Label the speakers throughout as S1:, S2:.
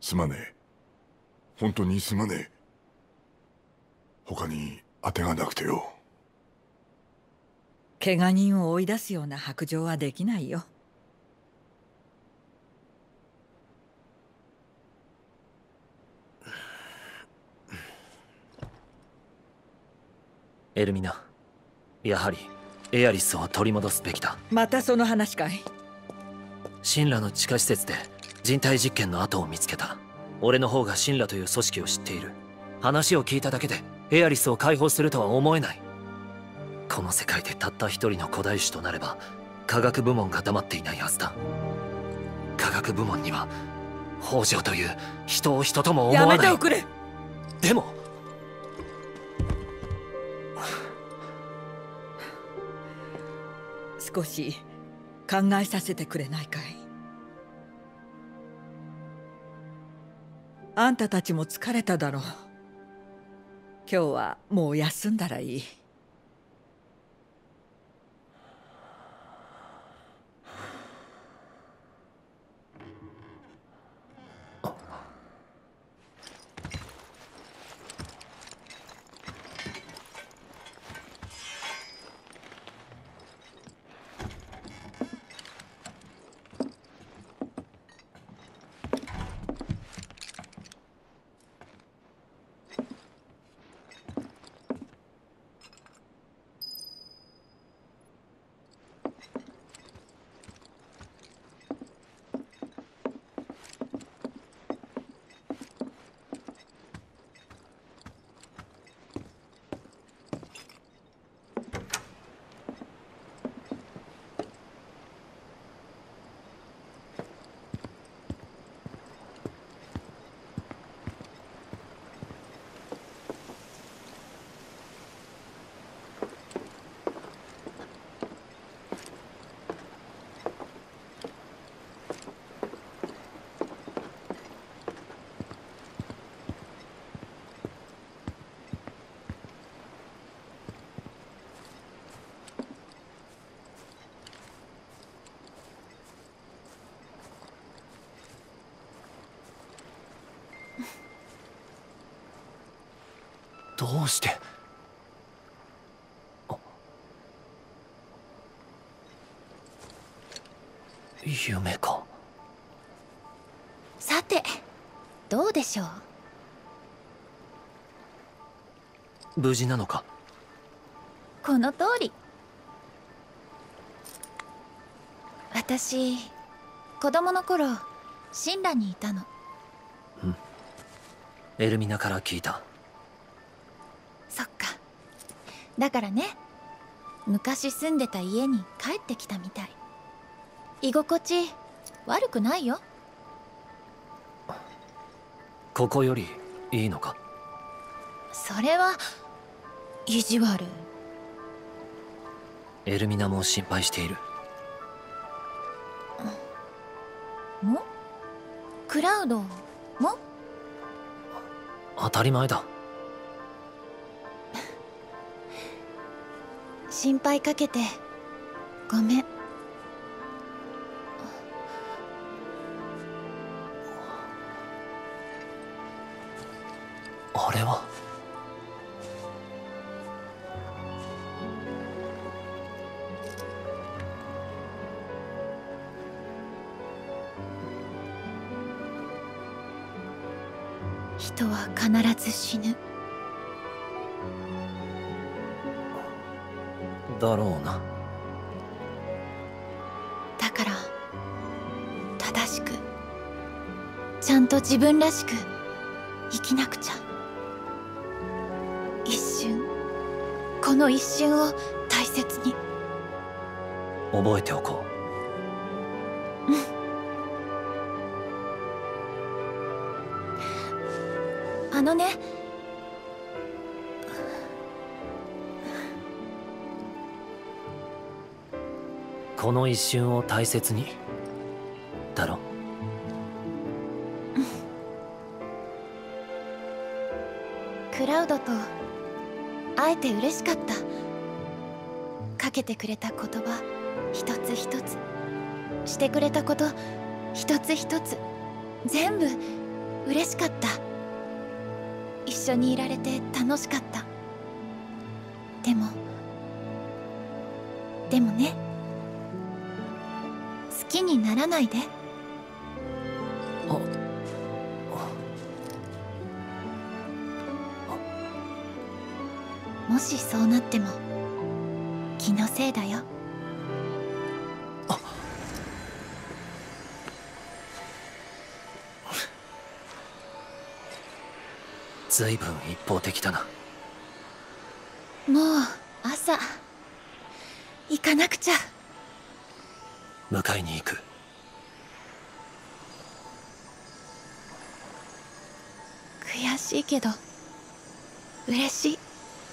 S1: すまねえ。本当にすまねえ。他に当てがなくてよ。
S2: 怪我人を追い出すような白状はできないよ。
S3: エルミナ、やはりエアリスを取り戻すべきだ。
S2: またその話かい？
S3: シンラの地下施設で人体実験の跡を見つけた。俺の方がシンラという組織を知っている。話を聞いただけでエアリスを解放するとは思えない。この世界でたった一人の古代種となれば科学部門が黙っていないはずだ。科学部門には北条という人を人とも思わない。
S2: やめておくれ。
S3: でも
S2: 少し考えさせてくれないかい？あんたたちも疲れただろう。今日はもう休んだらいい。
S3: どうして？夢か。
S4: さて、どうでしょう。
S3: 無事なのか？
S4: この通り。私、子供の頃神羅にいたの。
S3: エルミナから聞いた。
S4: そっか。だからね、昔住んでた家に帰ってきたみたい。居心地悪くないよ。
S3: ここよりいいのか？
S4: それは意地悪。
S3: エルミナも心配している。
S4: も？クラウドも？
S3: 当たり前だ。
S4: 心配かけてごめん。
S3: あれは。
S4: 人は必ず死ぬ。
S3: だろうな。
S4: だから正しくちゃんと自分らしく生きなくちゃ。一瞬、この一瞬を大切に。
S3: 覚えておこう。
S4: あのね、
S3: この一瞬を大切にだろ。
S4: クラウドと会えて嬉しかった。かけてくれた言葉一つ一つ、してくれたこと一つ一つ、全部嬉しかった。一緒にいられて楽しかった。でもね、好きにならないで。もしそうなっても気のせいだよ。
S3: ずいぶん一方的だな。
S4: もう朝行かなくちゃ。
S3: 迎えに行く。
S4: 悔しいけど嬉しい。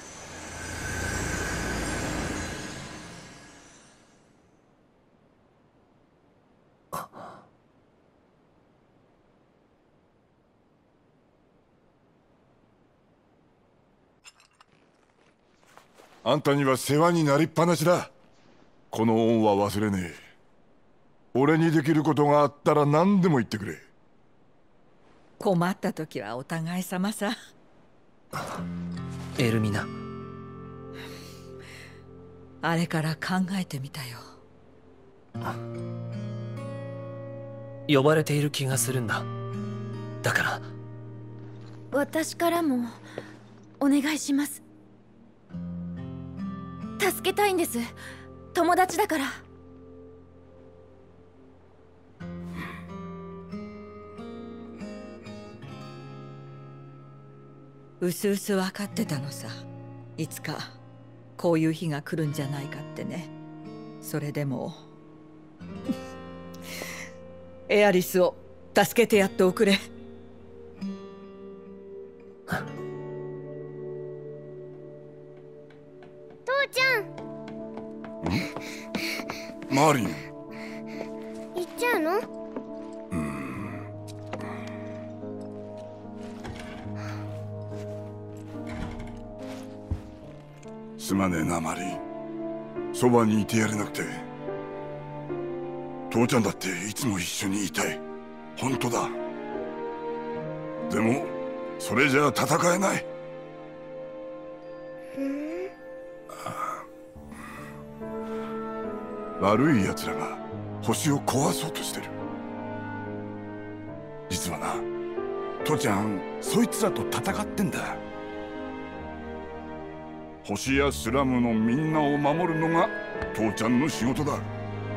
S1: あんたには世話になりっぱなしだ。この恩は忘れねえ。俺にできることがあったら何でも言ってくれ。
S2: 困った時はお互い様さ。
S3: エルミナ、
S2: あれから考えてみたよ。
S3: 呼ばれている気がするんだ。だから
S4: 私からもお願いします。助けたいんです。友達だから。
S2: うすうす分かってたのさ。いつかこういう日が来るんじゃないかってね。それでもエアリスを助けてやっておくれ。
S5: 父ちゃん。
S1: マーリン。
S5: 行っちゃうの？
S1: すまねえな、マリン。そばにいてやれなくて。父ちゃんだっていつも一緒にいたい。本当だ。でもそれじゃあ戦えない。悪い奴らが星を壊そうとしてる。実はな、父ちゃんそいつらと戦ってんだ。星やスラムのみんなを守るのが父ちゃんの仕事だ。は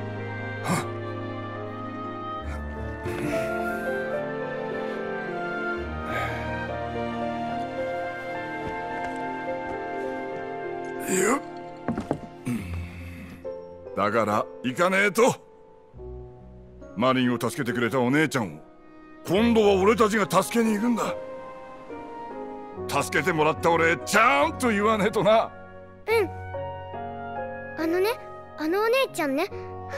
S1: っ。いや、だから行かねえと。マリンを助けてくれたお姉ちゃんを今度は俺たちが助けに行くんだ。助けてもらった俺ちゃんと言わねえとな。
S5: うん。あのお姉ちゃんね。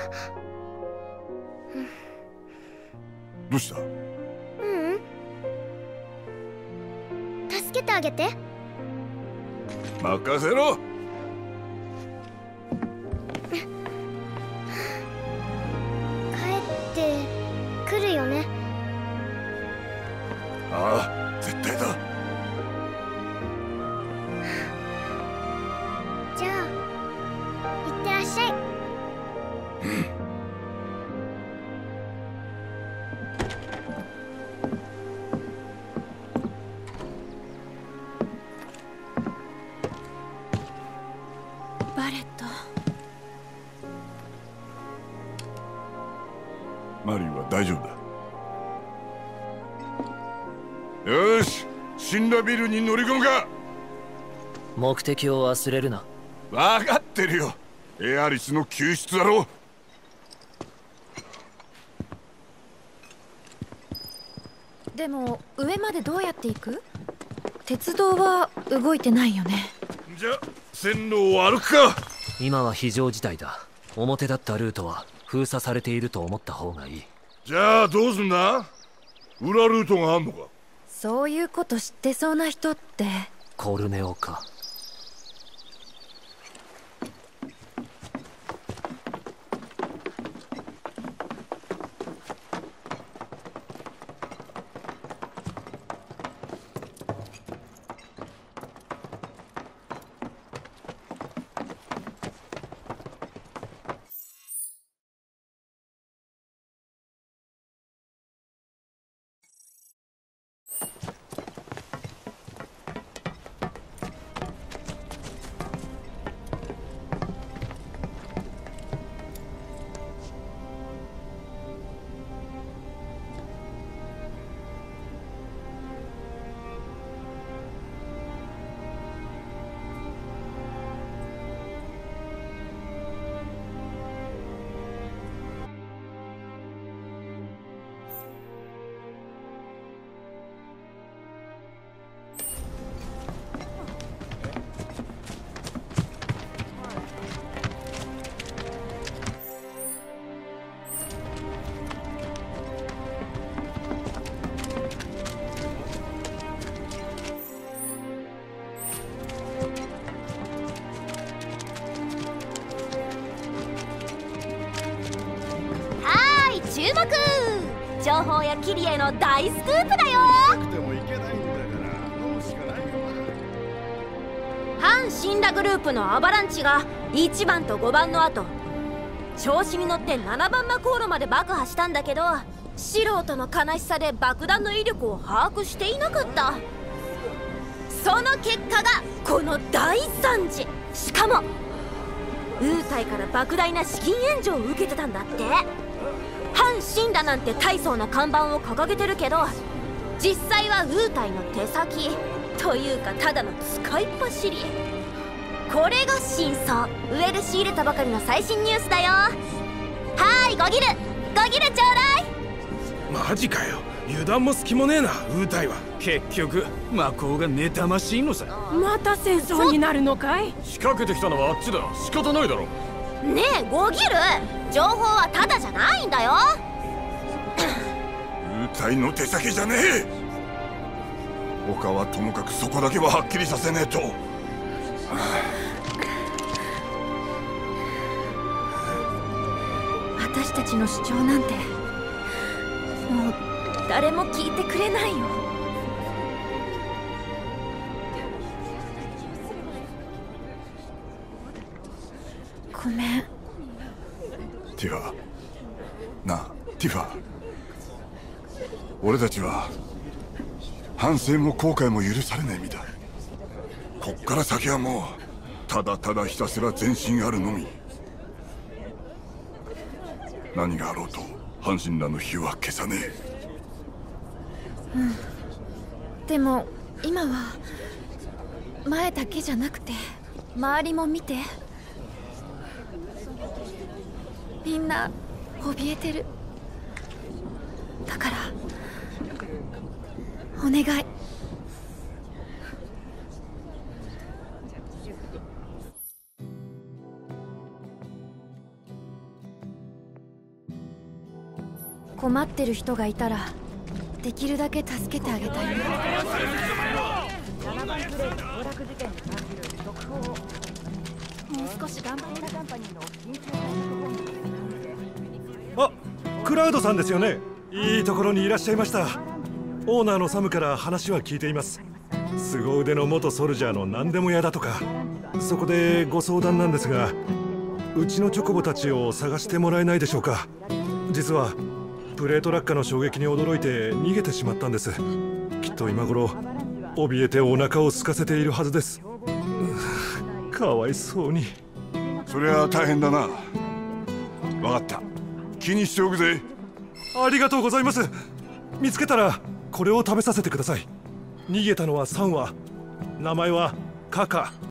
S1: どうした？
S5: 助けてあげて。
S1: 任せろ。
S5: 帰ってくるよね。
S1: ああ、絶対だ。
S5: じゃあ行ってらっしゃい。
S4: バレット。
S1: マリンは大丈夫だ。よし、死んだビルに乗り込むか。
S3: 目的を忘れるな。
S1: 分かってるよ。エアリスの救出だろう。
S4: でも上までどうやって行く？鉄道は動いてないよね。
S1: じゃあ線路を歩くか。
S3: 今は非常事態だ。表だったルートは封鎖されていると思った方がいい。
S1: じゃあどうすんだ？裏ルートがあんのか？
S4: そういうこと知ってそうな人って。
S3: コルネオか。
S6: 情報やキリエの大スクープだよ。反シンラグループのアバランチが1番と5番の後調子に乗って7番魔航路まで爆破したんだけど、素人の悲しさで爆弾の威力を把握していなかった。その結果がこの大惨事。しかもウータイから莫大な資金援助を受けてたんだって。反シンラなんて大層な看板を掲げてるけど、実際はウータイの手先というかただの使いっ走り。これが真相。上で仕入れたばかりの最新ニュースだよ。はーい、ゴギルちょうだい。
S7: マジかよ、油断も隙もねえな、ウータイは。
S8: 結局魔法が妬ましいのさ。
S9: また戦争になるのかい。
S8: 仕掛けてきたのはあっちだ。仕方ないだろ。
S6: ねえゴギル、情報はただじゃないんだよ。
S1: ウータイの手先じゃねえ。他はともかくそこだけははっきりさせねえと。
S6: 私たちの主張なんてもう誰も聞いてくれないよ。ごめん。
S1: ティファ、なあティファ、俺たちは反省も後悔も許されない身だ。こっから先はもうただただひたすら前進あるのみ。何があろうと阪神らの火は消さね
S4: え。でも今は前だけじゃなくて周りも見て。みんな怯えてる。だからお願い。困ってる人がいたらできるだけ助けてあげたいな。もう少し頑張れなかったにの
S10: あ、クラウドさんですよね。いいところにいらっしゃいました。オーナーのサムから話は聞いています。凄腕の元ソルジャーの何でも屋だとか。そこでご相談なんですが、うちのチョコボたちを探してもらえないでしょうか。実はプレート落下の衝撃に驚いて逃げてしまったんです。きっと今頃怯えてお腹を空かせているはずです。かわいそうに。
S1: そりゃ大変だな。分かった、気にしておくぜ。
S10: ありがとうございます。見つけたらこれを食べさせてください。逃げたのは3羽、名前はカカ、